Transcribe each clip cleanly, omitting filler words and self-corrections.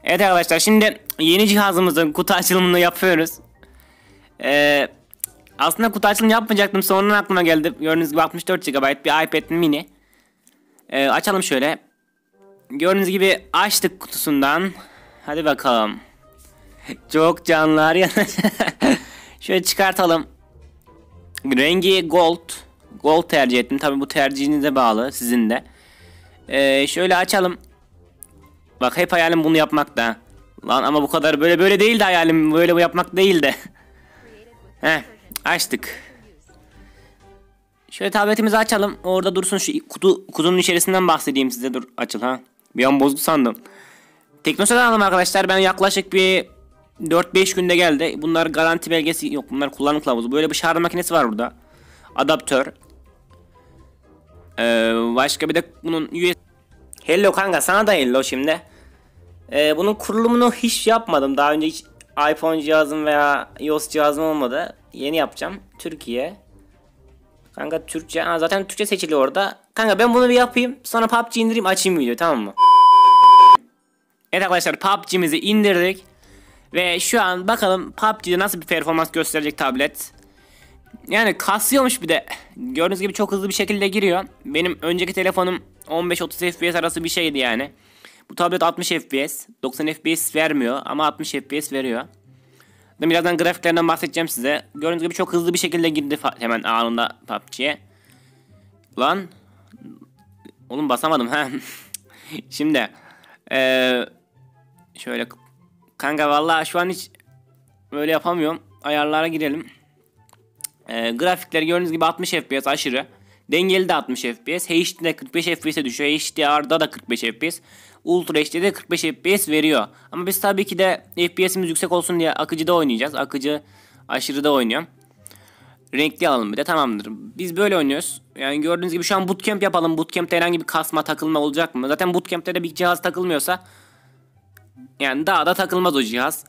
Evet arkadaşlar, şimdi yeni cihazımızın kutu açılımını yapıyoruz. Aslında kutu açılımı yapmayacaktım, sonradan aklıma geldi. Gördüğünüz gibi 64 GB bir iPad mini. Açalım şöyle. Gördüğünüz gibi açtık kutusundan. Hadi bakalım. Çok canlılar ya. Şöyle çıkartalım. Rengi gold. Gold tercih ettim. Tabi bu tercihinize bağlı, sizin de. Şöyle açalım. Bak, hep hayalim bunu yapmak da. Lan ama bu kadar böyle değil de, hayalim böyle bu yapmak değil de. Heh, açtık. Şöyle tabletimizi açalım. Orada dursun, şu kutunun içerisinden bahsedeyim size. Dur, açıl ha. Bir an bozdu sandım. Teknosa'dan aldım arkadaşlar. Ben yaklaşık bir 4-5 günde geldi. Bunlar garanti belgesi yok. Bunlar kullanım kılavuzu. Böyle bir şarj makinesi var burada. Adaptör. Başka bir de bunun USB. Hello kanka, sana da hello şimdi. Bunun kurulumunu hiç yapmadım. Daha önce hiç iPhone cihazım veya iOS cihazım olmadı. Yeni yapacağım. Türkiye. Kanka Türkçe. Zaten Türkçe seçili orada. Kanka ben bunu bir yapayım. Sonra PUBG indireyim, açayım video, tamam mı? Evet arkadaşlar, PUBG'mizi indirdik. Ve şu an bakalım PUBG'de nasıl bir performans gösterecek tablet. Yani kasıyormuş bir de. Gördüğünüz gibi çok hızlı bir şekilde giriyor. Benim önceki telefonum 15-30 FPS arası bir şeydi yani. Bu tablet 60 FPS. 90 FPS vermiyor ama 60 FPS veriyor. Birazdan grafiklerinden bahsedeceğim size. Gördüğünüz gibi çok hızlı bir şekilde girdi hemen anında PUBG'ye. Lan. Oğlum basamadım ha. Şimdi. Şöyle. Kanka vallahi şu an hiç böyle yapamıyorum. Ayarlara girelim. Grafikleri gördüğünüz gibi 60 FPS aşırı. Dengeli de 60 FPS. HD'de 45 FPS'e düşüyor. HDR'da da 45 FPS. Ultra HD'de 45 FPS veriyor. Ama biz tabii ki de FPS'imiz yüksek olsun diye akıcıda oynayacağız. Akıcı aşırıda oynuyorum. Renkli alalım bir de, tamamdır. Biz böyle oynuyoruz. Yani gördüğünüz gibi şu an bootcamp yapalım. Bootcamp'te herhangi bir kasma, takılma olacak mı? Zaten bootcamp'te de bir cihaz takılmıyorsa yani daha da takılmaz o cihaz.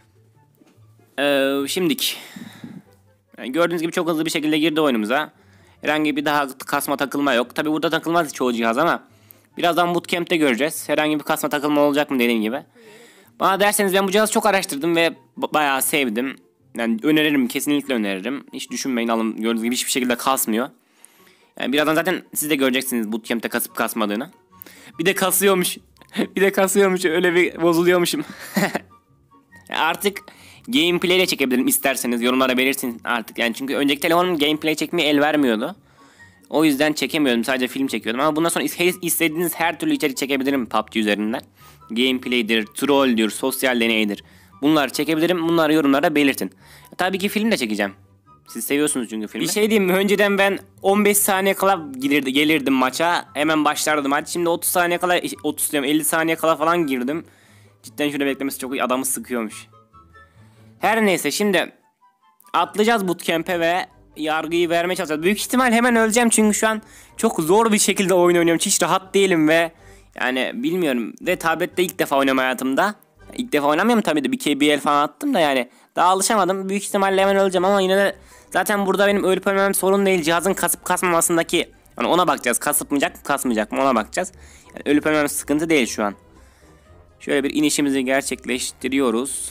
Şimdik. Yani gördüğünüz gibi çok hızlı bir şekilde girdi oyunumuza. Herhangi bir daha kasma, takılma yok. Tabi burada takılmaz çoğu cihaz ama birazdan bootcamp'te göreceğiz. Herhangi bir kasma, takılma olacak mı dediğim gibi. Bana derseniz ben bu cihazı çok araştırdım ve bayağı sevdim. Yani öneririm, kesinlikle öneririm. Hiç düşünmeyin, alın. Gördüğünüz gibi hiçbir şekilde kasmıyor. Yani birazdan zaten siz de göreceksiniz bootcamp'te kasıp kasmadığını. Bir de kasıyormuş. Bir de kasıyormuş, öyle bir bozuluyormuşum. Artık gameplay ile çekebilirim isterseniz, yorumlara belirtin artık. Yani çünkü önceki telefonum gameplay çekmeye el vermiyordu. O yüzden çekemiyordum, sadece film çekiyordum. Ama bundan sonra istediğiniz her türlü içerik çekebilirim PUBG üzerinden. Gameplay'dir, troll'dür, sosyal deneydir. Bunları çekebilirim. Bunları yorumlara belirtin. Tabii ki film de çekeceğim. Siz seviyorsunuz çünkü filmi. Bir şey diyeyim mi? Önceden ben 15 saniye kala gelirdim maça. Hemen başlardım maç. Şimdi 30 saniye kala, 30 diyorum, 50 saniye kala falan girdim. Cidden şöyle beklemesi çok iyi, adamı sıkıyormuş. Her neyse, şimdi atlayacağız bootcamp'e ve yargıyı vermeye çalışacağız. Büyük ihtimal hemen öleceğim çünkü şu an çok zor bir şekilde oyun oynuyorum. Hiç rahat değilim ve yani bilmiyorum. Ve tablette ilk defa oynuyorum hayatımda. İlk defa oynamıyorum tabii de, bir KBL falan attım da yani daha alışamadım. Büyük ihtimalle hemen öleceğim ama yine de zaten burada benim ölüp ölmem sorun değil. Cihazın kasıp kasmamasındaki, yani ona bakacağız. Kasıpmayacak mı, kasmayacak mı, ona bakacağız. Yani ölüp ölmem sıkıntı değil şu an. Şöyle bir inişimizi gerçekleştiriyoruz.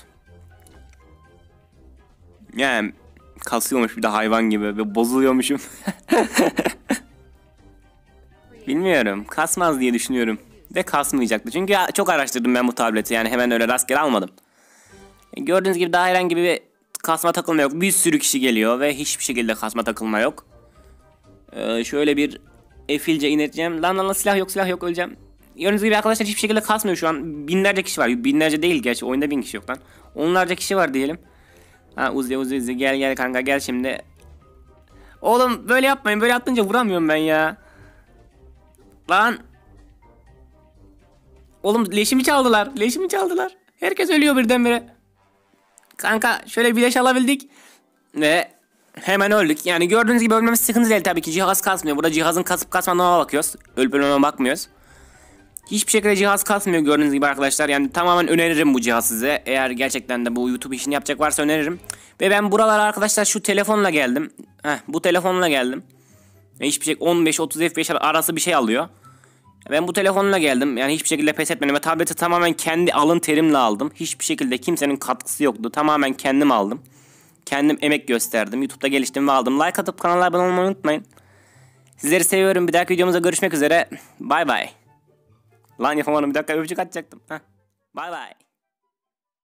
Yani kasıyormuş bir de hayvan gibi ve bozuluyormuşum. Bilmiyorum, kasmaz diye düşünüyorum. De kasmayacaktı çünkü çok araştırdım ben bu tableti, yani hemen öyle rastgele almadım. Gördüğünüz gibi daha herhangi bir kasma, takılma yok. Bir sürü kişi geliyor ve hiçbir şekilde kasma, takılma yok. Şöyle bir efilce ineceğim. Lan silah yok, silah yok, öleceğim. Gördüğünüz gibi arkadaşlar hiçbir şekilde kasmıyor şu an. Binlerce kişi var. Binlerce değil gerçi, oyunda 1000 kişi yok lan. Onlarca kişi var diyelim. Ha, Uzi gel kanka, gel şimdi. Oğlum böyle yapmayın, böyle atınca vuramıyorum ben ya. Lan. Oğlum leşimi çaldılar, leşimi çaldılar. Herkes ölüyor birdenbire. Kanka şöyle bir leş alabildik ve hemen öldük. Yani gördüğünüz gibi ölmemiz sıkıntı değil tabii ki. Cihaz kasmıyor. Burada cihazın kasıp kasmadığına bakıyoruz. Ölüp ölmeme bakmıyoruz. Hiçbir şekilde cihaz kasmıyor gördüğünüz gibi arkadaşlar. Yani tamamen öneririm bu cihaz size. Eğer gerçekten de bu YouTube işini yapacak varsa öneririm. Ve ben buralara arkadaşlar şu telefonla geldim. Bu telefonla geldim. Hiçbir şey, 15-30 FPS arası bir şey alıyor. Ben bu telefonla geldim. Yani hiçbir şekilde pes etmedim ve tableti tamamen kendi alın terimle aldım. Hiçbir şekilde kimsenin katkısı yoktu. Tamamen kendim aldım. Kendim emek gösterdim. YouTube'da geliştim ve aldım. Like atıp kanala abone olmayı unutmayın. Sizleri seviyorum. Bir dahaki videomuzda görüşmek üzere. Bay bay. Lan yapamadım. Bir dakika öpücük atacaktım. Bay bay.